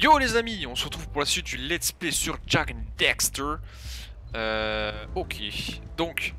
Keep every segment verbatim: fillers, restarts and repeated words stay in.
Yo les amis, on se retrouve pour la suite du Let's Play sur Jak and Daxter. Euh, ok, donc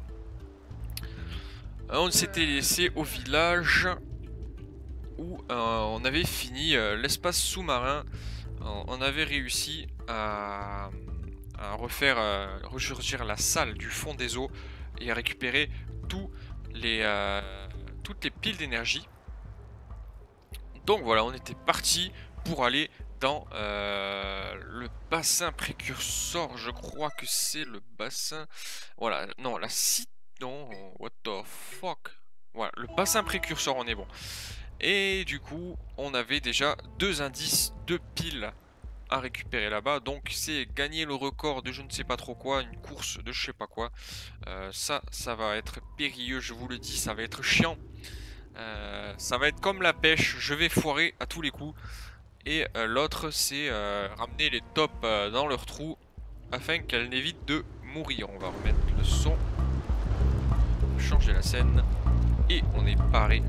on s'était laissé au village où euh, on avait fini euh, l'espace sous-marin. On avait réussi à, à refaire euh, ressurgir la salle du fond des eaux et à récupérer tous les, euh, toutes les piles d'énergie. Donc voilà, on était parti pour aller dans euh, le bassin précurseur. Je crois que c'est le bassin. Voilà, non, la site. Non, what the fuck. Voilà, le bassin précurseur, on est bon. Et du coup, on avait déjà deux indices, deux piles à récupérer là-bas. Donc c'est gagner le record de je ne sais pas trop quoi, une course de je sais pas quoi. Euh, ça, ça va être périlleux, je vous le dis, ça va être chiant. Euh, ça va être comme la pêche, je vais foirer à tous les coups. Et euh, l'autre c'est euh, ramener les tops euh, dans leur trou afin qu'elles n'évitent de mourir. On va remettre le son, changer la scène et on est paré.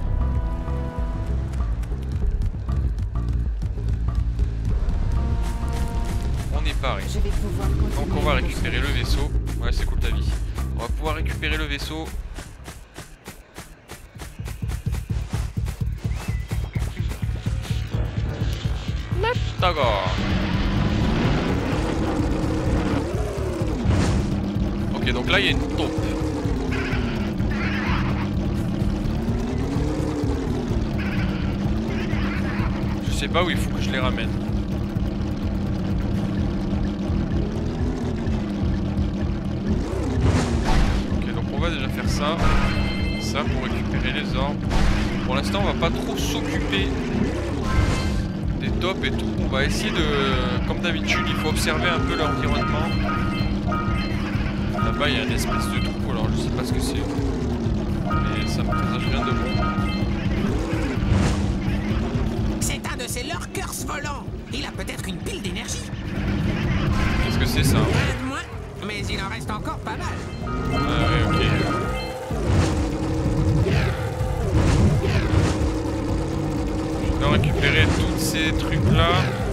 On est paré. Donc on va récupérer le vaisseau. Ouais, c'est cool ta vie. On va pouvoir récupérer le vaisseau. D'accord. Ok, donc là il y a une taupe. Je sais pas où il faut que je les ramène. Ok, donc on va déjà faire ça. Ça pour récupérer les orbes. Pour l'instant on va pas trop s'occuper des tops et tout. On va essayer de... Comme d'habitude, il faut observer un peu l'environnement. Là-bas, il y a une espèce de trou, alors je sais pas ce que c'est. Mais ça me présage rien de bon. C'est un de ces lurkers volants. Il a peut-être une pile d'énergie. Qu'est-ce que c'est ça? Rien de moins, mais il en reste encore pas mal. Ah ouais, ok. Je dois récupérer tous ces trucs-là.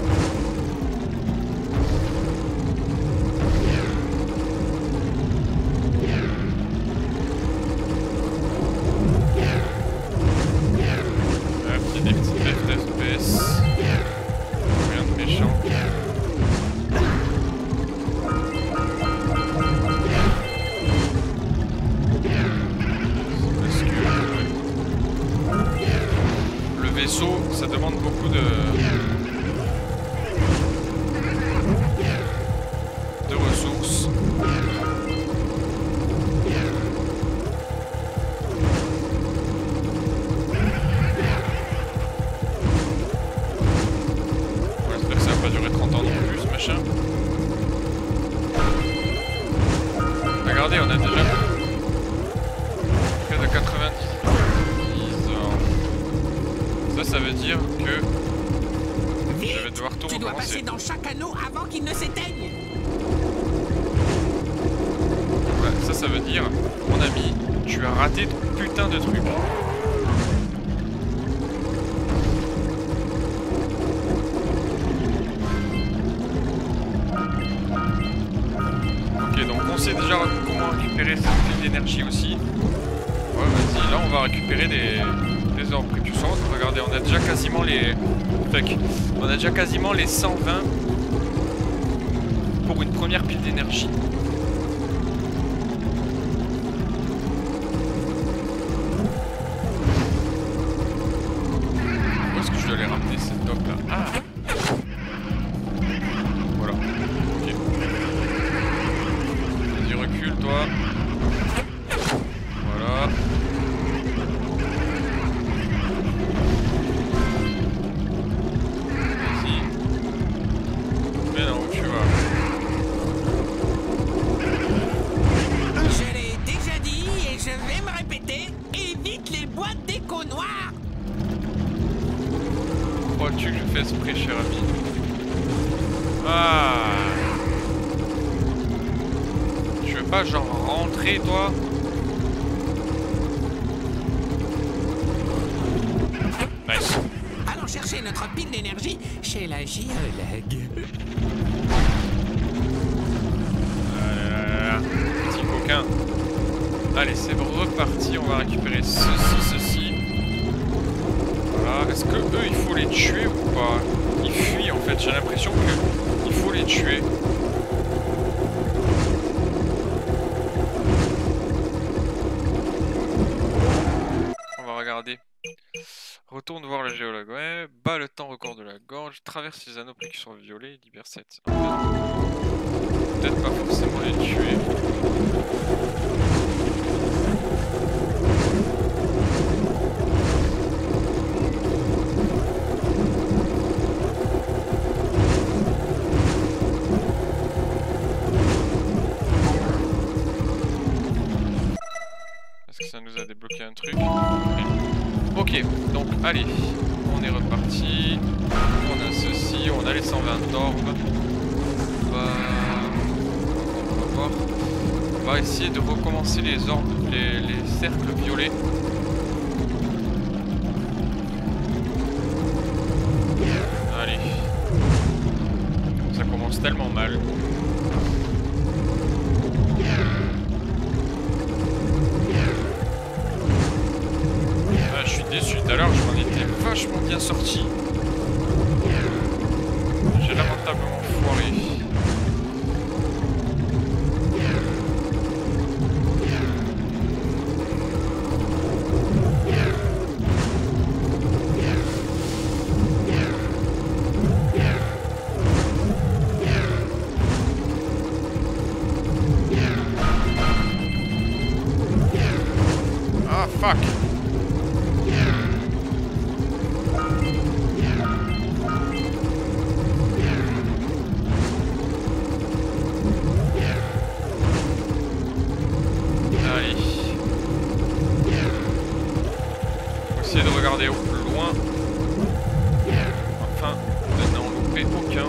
Ça demande beaucoup de, de ressources. Ouais, j'espère que ça va pas durer trente ans non plus ce machin. Regardez, on a déjà près de quatre-vingt-dix. Ça, ça veut dire que Vite, je vais devoir tout tu dois recommencer. passer dans chaque anneau avant qu'il ne s'éteigne. Ouais, ça, ça veut dire, mon ami, tu as raté ton putain de truc. Ok, donc on sait déjà comment récupérer cette pile d'énergie aussi. Ouais, vas-y, là on va récupérer des... des orbes précurseurs. Regardez, on a déjà quasiment les... Fuck. On a déjà quasiment les cent vingt pour une première pile d'énergie. Où est-ce que je dois les ramener ces tops là? Ah, voilà. Ok. Vas-y, recule toi. Voilà. Crois-tu que je fais esprit, cher ami? Ah! Tu veux pas genre rentrer, toi? Nice. Allons chercher chercher notre pile d'énergie chez la géologue. Euh, petit coquin. Allez, c'est reparti. On va récupérer ceci, ceci. Voilà. Est-ce que eux, il faut les tuer ou pas? Ils fuient en fait. J'ai l'impression que il faut les tuer. On va regarder. Retourne voir le géologue. Ouais. Bat le temps record de la gorge. Traverse les anneaux précurseurs violets. Libère sept. Peut-être pas forcément les tuer. Est-ce que ça nous a débloqué un truc? Ok, donc allez, on est reparti. On a ceci, on a les cent vingt orbes. On va... on va voir. On va essayer de recommencer les orbes, les, les cercles violets. Allez. Ça commence tellement mal. Ah, je suis déçu, tout à l'heure je m'en étais vachement bien sorti. J'ai lamentablement foiré. Ah fuck. Allez. On va essayer de regarder au plus loin. Enfin, de n'en louper aucun.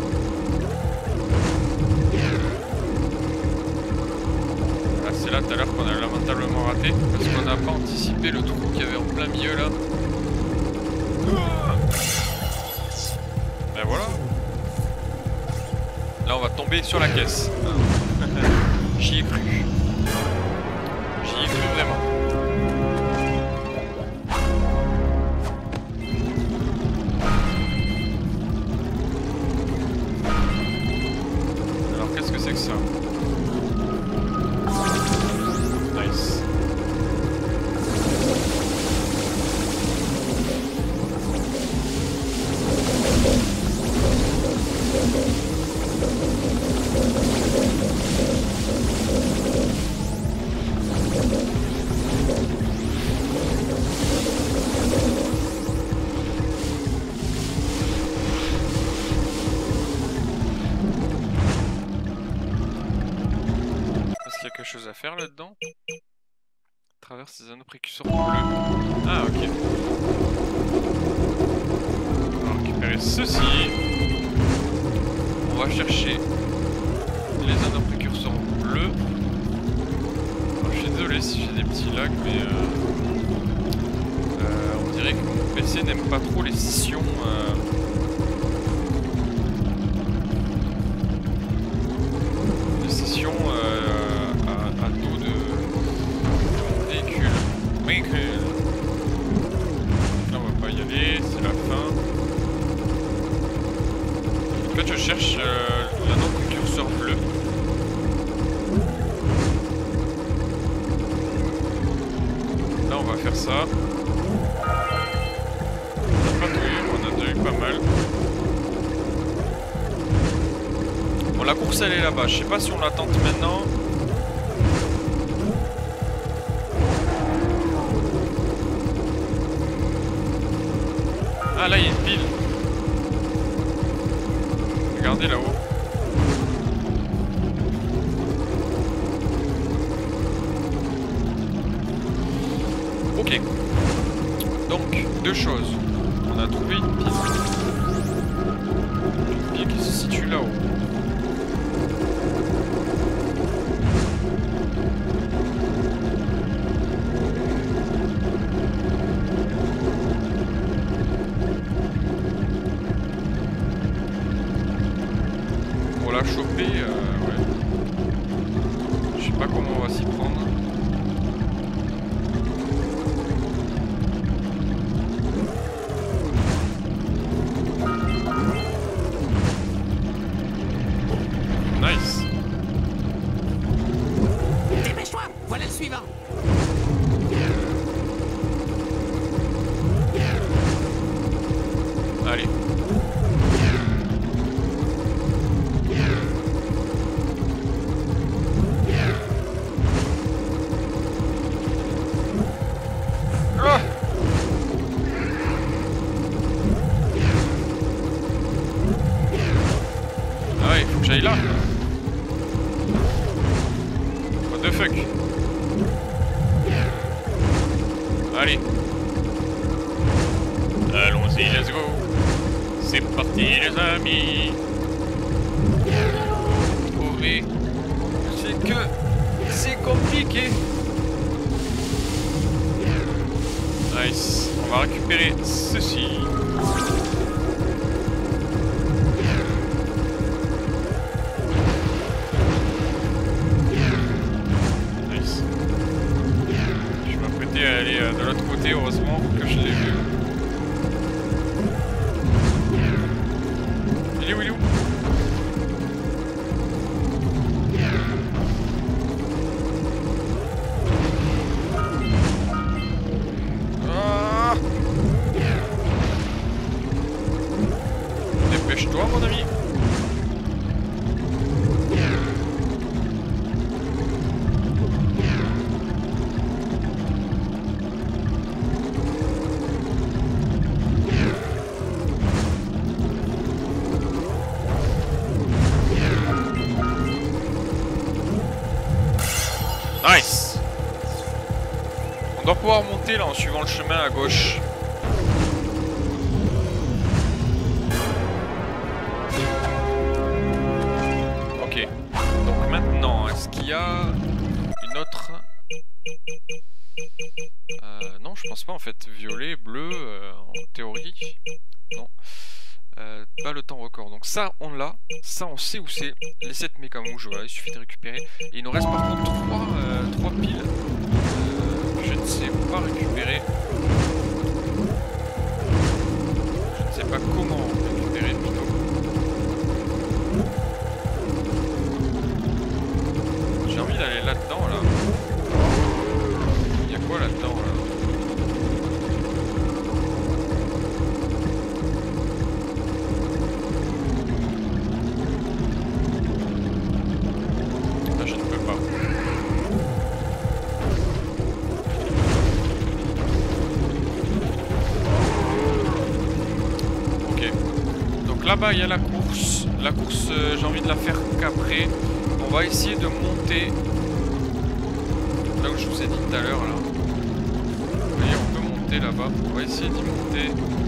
Voilà, c'est là tout à l'heure qu'on a lamentablement raté. Parce qu'on n'a pas anticipé le trou qu'il y avait en plein milieu là. Ben voilà. Là on va tomber sur la caisse. J'y ai cru. J'y ai cru vraiment. Alors qu'est-ce que c'est que ça? Nice. Est-ce qu'il y a quelque chose à faire là-dedans? Traverse les anneaux précurseurs bleus. Ah ok. On va récupérer ceci. On va chercher les anneaux précurseurs bleus. Alors, je suis désolé si j'ai des petits lags, mais euh, euh, on dirait que mon P C n'aime pas trop les scissions. Euh, les scissions euh, à, à dos de, de mon véhicule. Véhicule. Là on va pas y aller, c'est la fin. En fait je cherche euh, l'anneau précurseur bleu. Là on va faire ça. On a pas tout eu, on a déjà eu pas mal. Bon la course elle est là-bas, je sais pas si on la tente maintenant. Ah là il y a une pile. Regardez là-haut. Ok. Donc, deux choses. On a trouvé une pile. Une pile qui se situe là-haut. euh, ouais. Je sais pas comment on va s'y prendre. Nice. Dépêche-toi, voilà le suivant. Allez. Ah! Ah ouais, il faut que j'aille là. What the fuck? Allez. Allons-y, let's go. C'est parti les amis. Trouver. C'est que c'est compliqué. Nice. On va récupérer ceci. Nice. Je m'apprêtais à aller de l'autre côté, heureusement que je l'ai vu. Il est où, il est où? Ah! Dépêche-toi, mon ami. Nice. On doit pouvoir monter là en suivant le chemin à gauche. Ok. Donc maintenant, est-ce qu'il y a une autre... Euh, non, je pense pas en fait. Violet, bleu, euh, en théorie. Non. Euh, pas le temps record. Donc ça, on l'a. Ça, on sait où c'est. Les sept mécamouches, voilà, il suffit de récupérer. Et il nous reste par contre trois, euh, trois piles. Euh, je ne sais pas récupérer. Je ne sais pas comment récupérer plutôt. J'ai envie d'aller là-dedans, là. Il y a quoi là-dedans, là? Là-bas il y a la course. La course euh, j'ai envie de la faire qu'après. On va essayer de monter là où je vous ai dit tout à l'heure là. Vous voyez, on peut monter là-bas. On va essayer d'y monter.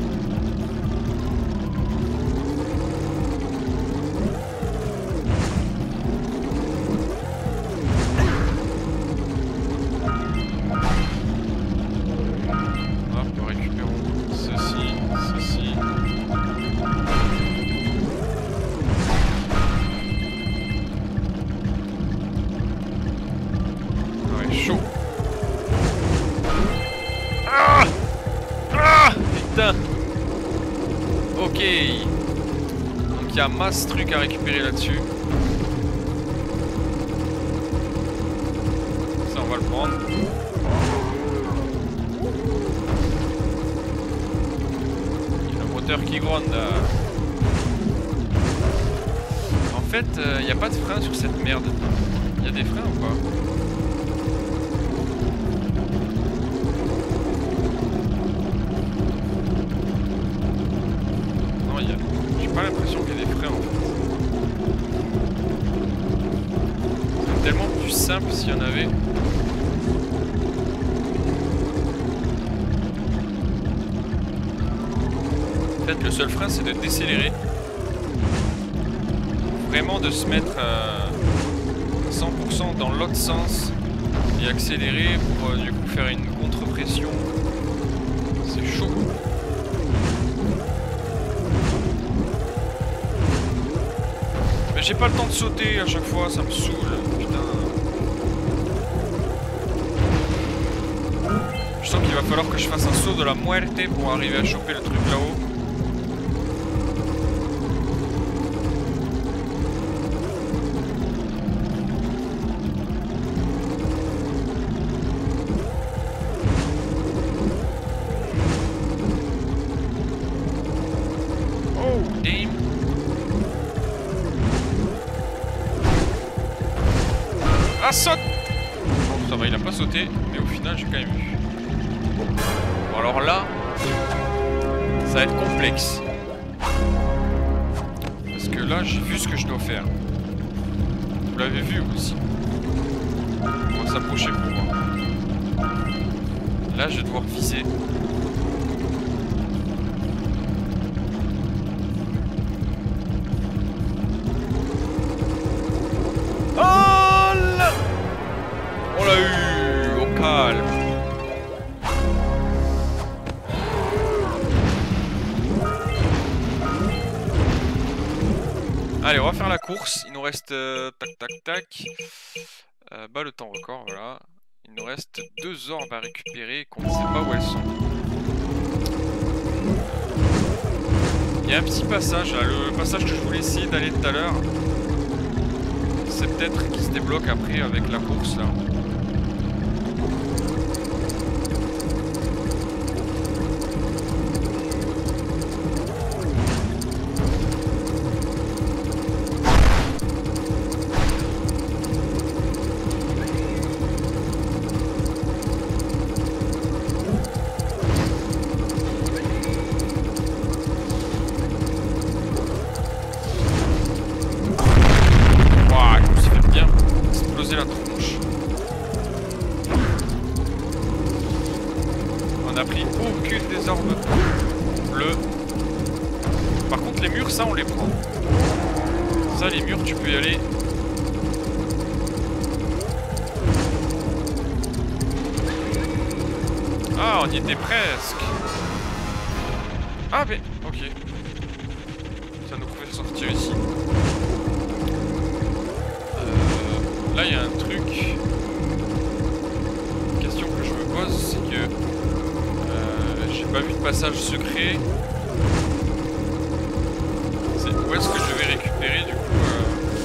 Hop, récupérons ceci, ceci. Chaud. Ah ah putain. Ok. Donc il y a masse truc à récupérer là-dessus. Ça on va le prendre. Il y a le moteur qui gronde. En fait, il euh, n'y a pas de frein sur cette merde. Il y a des freins ou pas? J'ai pas l'impression qu'il y a des freins en fait. C'est tellement plus simple s'il y en avait. En fait, le seul frein c'est de décélérer. Vraiment de se mettre à cent pour cent dans l'autre sens et accélérer pour euh, du coup faire une contre-pression. C'est chaud. j'ai pas le temps de sauter à chaque fois, ça me saoule. Putain. Je sens qu'il va falloir que je fasse un saut de la muerte pour arriver à choper le truc là-haut. Ah, saute! Bon, ça va, il a pas sauté, mais au final, j'ai quand même eu. Bon, alors là, ça va être complexe. Parce que là, j'ai vu ce que je dois faire. Vous l'avez vu aussi. On va s'approcher pour voir. Là, je vais devoir viser. On l'a eu au calme. Allez, on va faire la course. Il nous reste euh, tac tac tac. Euh, bah le temps record, voilà. Il nous reste deux orbes à récupérer qu'on ne sait pas où elles sont. Il y a un petit passage là, le passage que je voulais essayer d'aller tout à l'heure. C'est peut-être qui se débloque après avec la course là. On a pris aucune des orbes bleues. Par contre les murs, ça on les prend. Ça les murs tu peux y aller. Ah on y était presque. Ah mais ok. Ça nous pouvait sortir ici. Euh, là il y a un truc. Une question que je me pose c'est que j'ai pas vu de passage secret. Où est-ce que je vais récupérer du coup euh...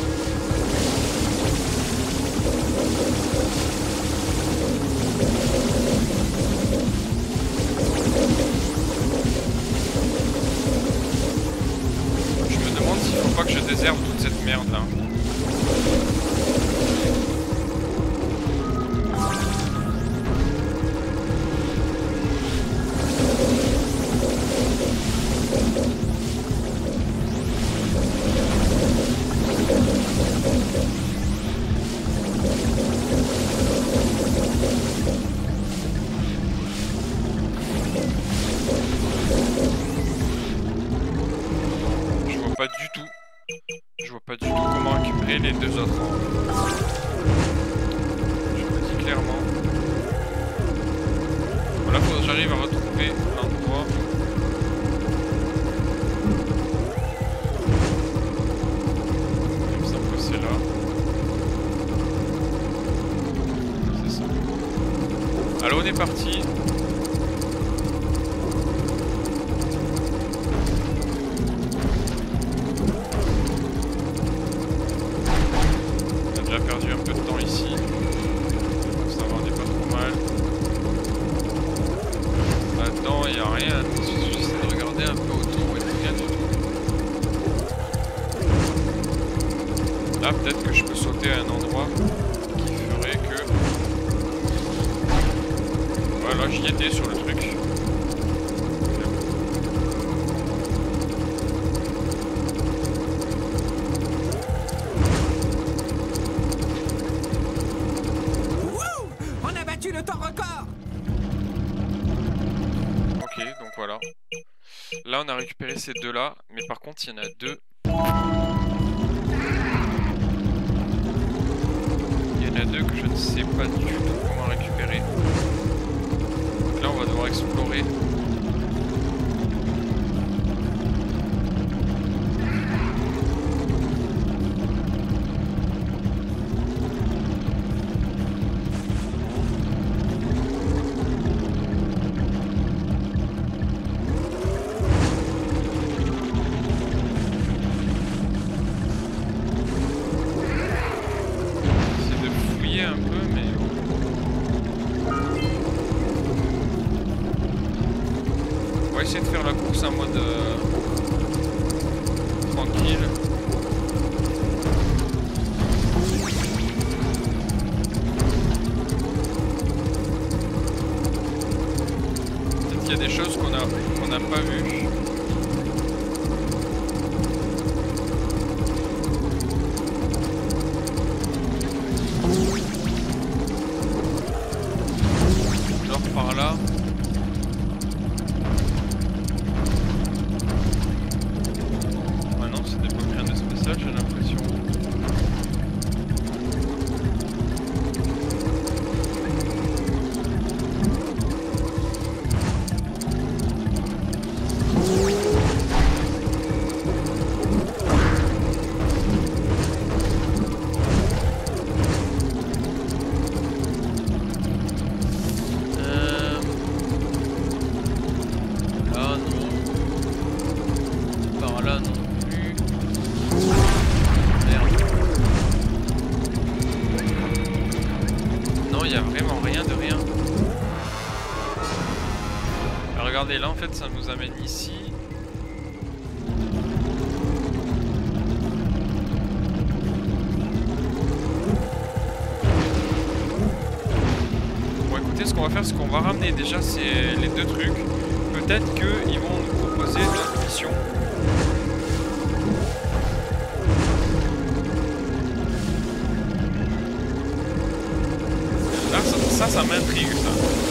Je me demande s'il faut pas que je désherbe toute cette merde là. Pas du tout. Je vois pas du tout comment récupérer les deux autres. Je vous le dis clairement. Voilà, faut que j'arrive à retrouver l'endroit. Il me semble que c'est là. C'est ça. Alors on est parti. J'ai perdu un peu de temps ici. Ça va, on est pas trop mal. Là-dedans, il n'y a rien. J'essaie de regarder un peu autour et rien du tout. Là, peut-être que je peux sauter à un endroit qui ferait que... Voilà, j'y étais sur le truc. Le temps record. Ok, donc voilà. Là, on a récupéré ces deux-là, mais par contre, il y en a deux. Il y en a deux que je ne sais pas du tout comment récupérer. Donc là, on va devoir explorer. essayer de faire la course en mode euh, tranquille. Peut-être qu'il y a des choses qu'on a qu'on n'a pas vues. Genre par là. Ah non, c'était pas rien de spécial, j'ai l'impression. Regardez, là en fait ça nous amène ici. Bon écoutez, ce qu'on va faire c'est qu'on va ramener déjà ces, les deux trucs. Peut-être qu'ils vont nous proposer d'autres missions. Là ça, ça, ça m'intrigue ça.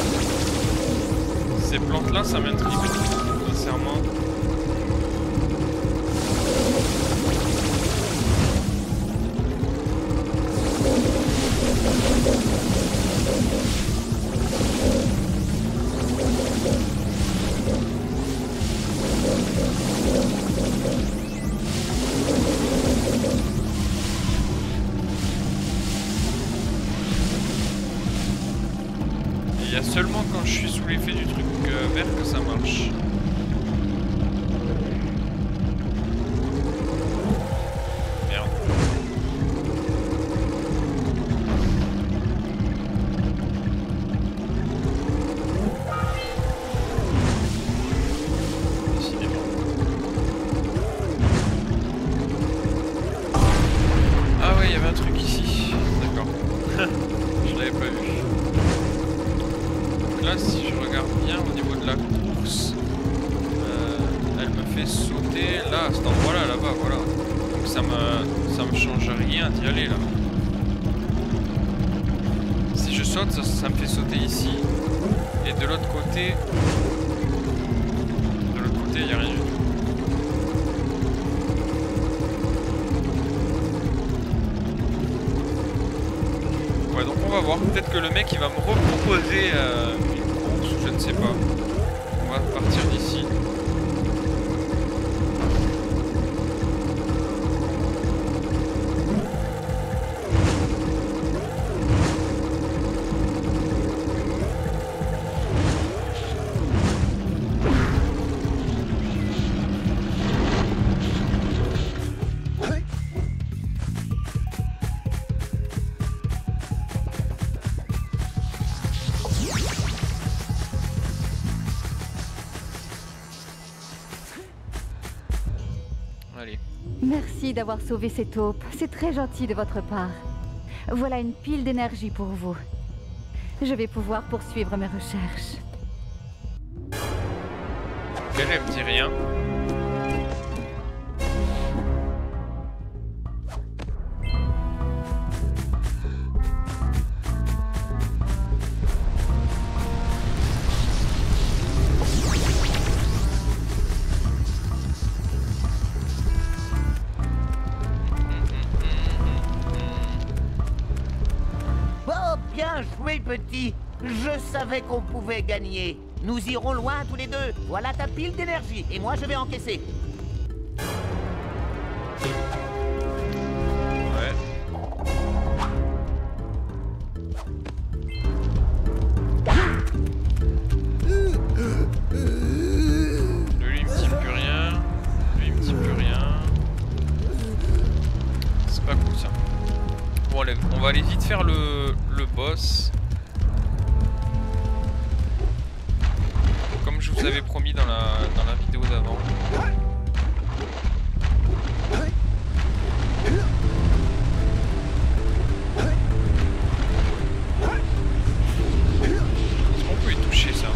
Ces plantes là, ça m'intrigue, sincèrement. Il y a seulement quand je suis sous l'effet du truc euh, vert que ça marche. Merde. Décidément. Ah ouais, il y avait un truc ici. D'accord. Je l'avais pas vu. Là, si je regarde bien au niveau de la course, euh, elle me fait sauter là, à cet endroit-là, là-bas, voilà. Donc ça me, ça me change rien d'y aller là. Si je saute, ça, ça me fait sauter ici. Et de l'autre côté, de l'autre côté, il n'y a rien du tout. Ouais, donc on va voir. Peut-être que le mec il va me reproposer euh, une course, je ne sais pas. On va partir d'ici. Allez. Merci d'avoir sauvé ces taupes. C'est très gentil de votre part. Voilà une pile d'énergie pour vous. Je vais pouvoir poursuivre mes recherches. Elle, elle me dit rien. Bien joué, petit. Je savais qu'on pouvait gagner. Nous irons loin tous les deux. Voilà ta pile d'énergie. Et moi, je vais encaisser. Ouais. Lui, il me dit plus rien. Lui, il me dit plus rien. C'est pas cool, ça. Bon, allez, on va aller vite faire le, le boss. comme je vous avais promis dans la, dans la vidéo d'avant. Est-ce qu'on peut y toucher ça?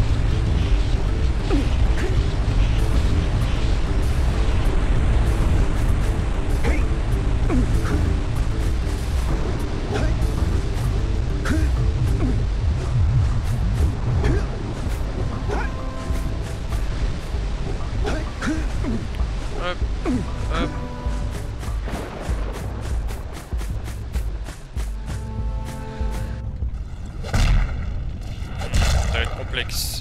Hop, hop. Ça va être complexe.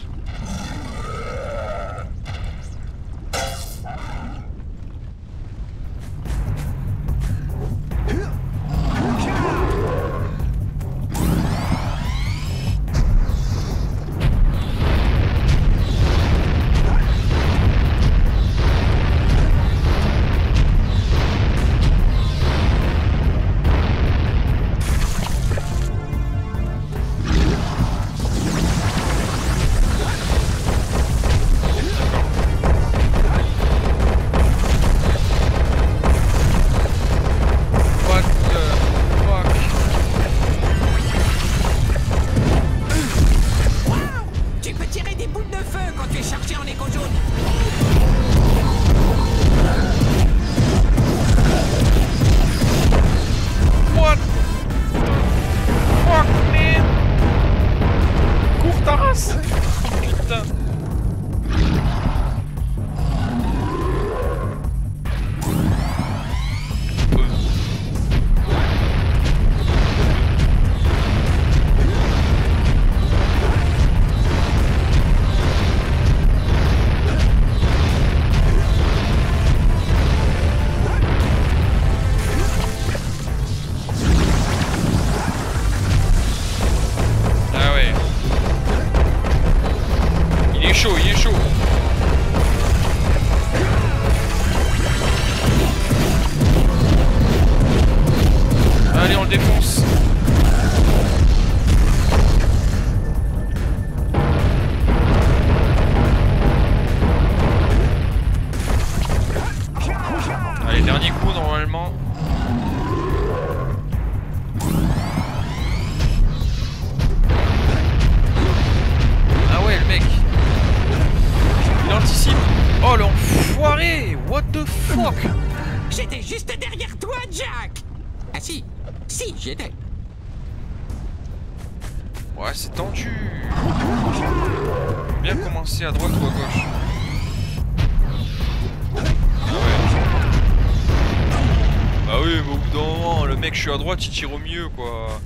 J'étais juste derrière toi, Jack. Ah si, si, j'étais. Ouais, c'est tendu. Bien commencer à droite ou à gauche. Ah ouais. Bah oui, mais au bout d'un moment, le mec, je suis à droite, il tire au mieux, quoi.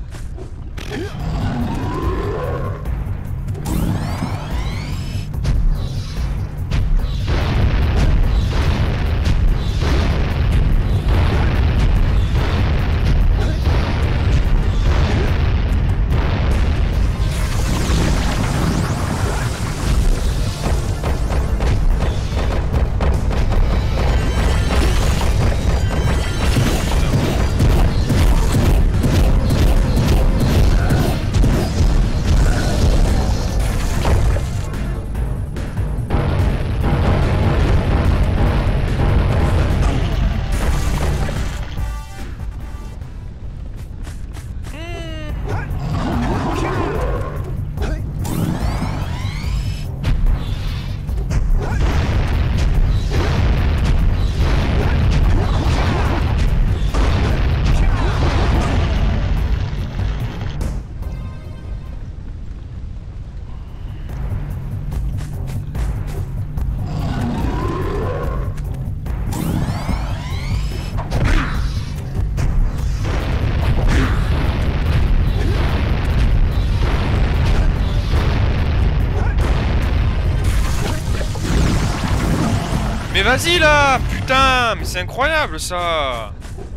Mais vas-y là, putain, mais c'est incroyable ça.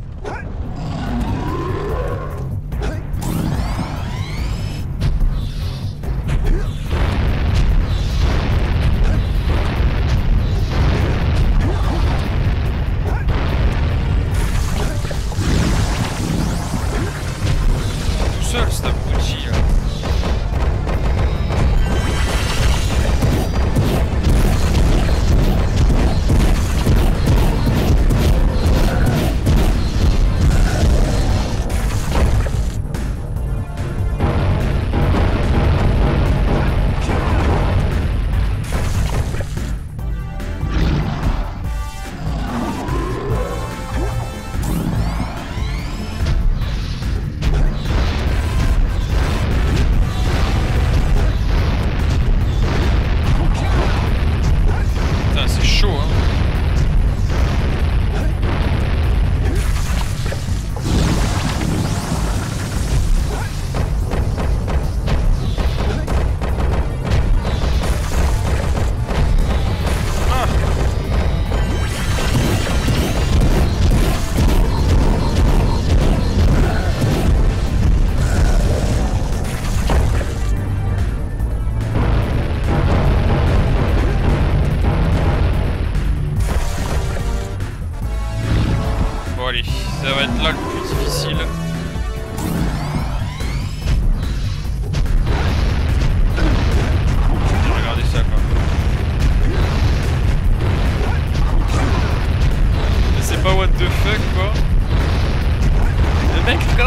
Tout seul cet abruti là.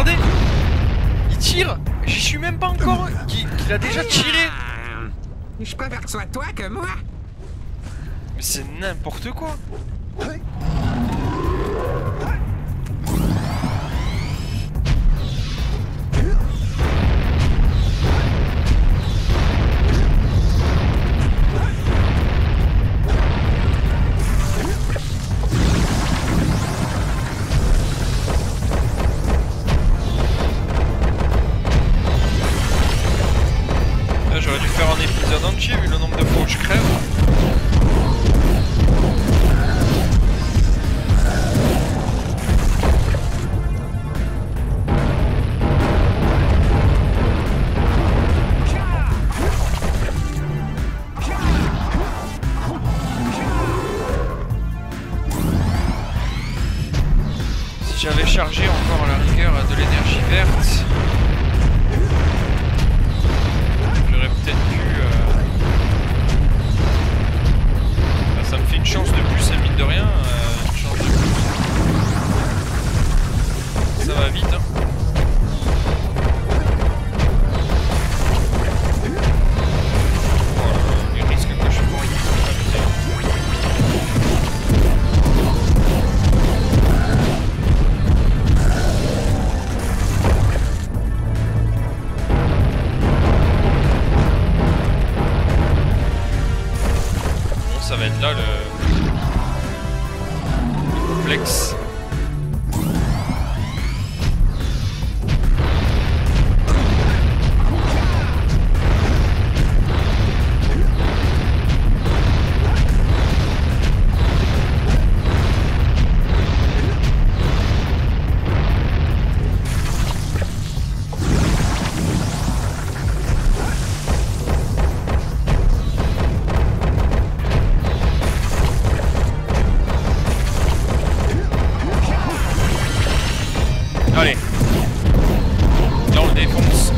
regardez. Il tire. J'y suis même pas encore. Qu'il qu'il a déjà tiré. Je préfère que ce soit toi que moi. Mais c'est n'importe quoi. J'aurais dû faire un épisode entier vu le nombre de fois où je crève. Si j'avais chargé encore à la rigueur de l'énergie verte, j'aurais peut-être pu... Euh... Bah, ça me fait une chance de plus, mine de rien. Euh, une chance de plus. Ça va vite, hein. Voilà, les risques que je prends, ils sont amusés. Ça va être là le, le complexe. Allez, là on le défonce.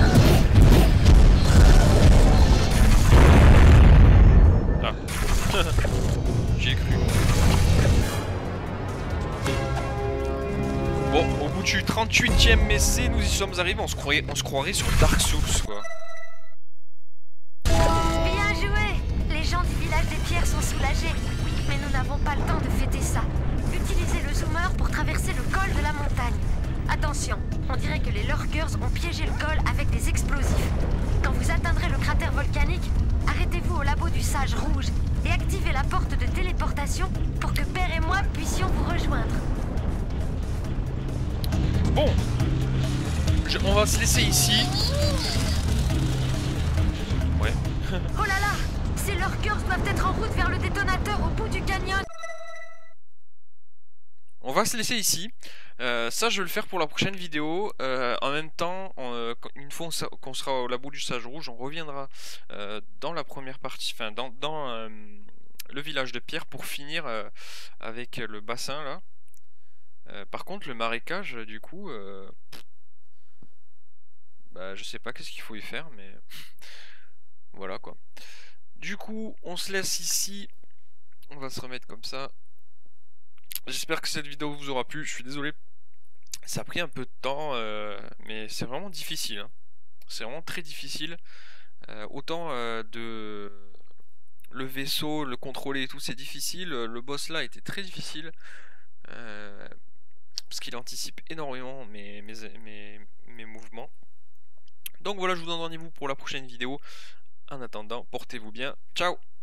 Ah, j'ai cru. Bon, au bout du trente-huitième essai, nous y sommes arrivés. On se croirait, on se croirait sur Dark Souls, quoi. Bien joué! Les gens du village des pierres sont soulagés. Mais nous n'avons pas le temps de fêter ça. Utilisez le zoomer pour traverser le col de la montagne. Attention, on dirait que les lurkers ont piégé le col avec des explosifs. Quand vous atteindrez le cratère volcanique, arrêtez-vous au labo du sage rouge et activez la porte de téléportation pour que Père et moi puissions vous rejoindre. Bon, Je- on va se laisser ici. Ouais. Oh là là! Ces lurkers doivent être en route vers le détonateur au bout du canyon. On va se laisser ici. Euh, ça, je vais le faire pour la prochaine vidéo. Euh, en même temps, on, euh, une fois qu'on sera au labo du sage rouge, on reviendra euh, dans la première partie, enfin dans, dans euh, le village de pierre pour finir euh, avec le bassin là. Euh, par contre, le marécage, du coup, euh, bah, je sais pas qu'est-ce qu'il faut y faire, mais voilà quoi. Du coup, on se laisse ici. On va se remettre comme ça. J'espère que cette vidéo vous aura plu. Je suis désolé, ça a pris un peu de temps, euh, mais c'est vraiment difficile. Hein. C'est vraiment très difficile. Euh, autant euh, de le vaisseau, le contrôler et tout, c'est difficile. Le boss là était très difficile euh, parce qu'il anticipe énormément mes, mes, mes, mes mouvements. Donc voilà, je vous donne rendez-vous pour la prochaine vidéo. En attendant, portez-vous bien. Ciao!